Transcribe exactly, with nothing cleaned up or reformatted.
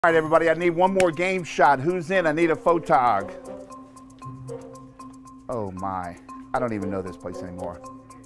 All right, everybody, I need one more game shot. Who's in? I need a Photog. Oh my, I don't even know this place anymore.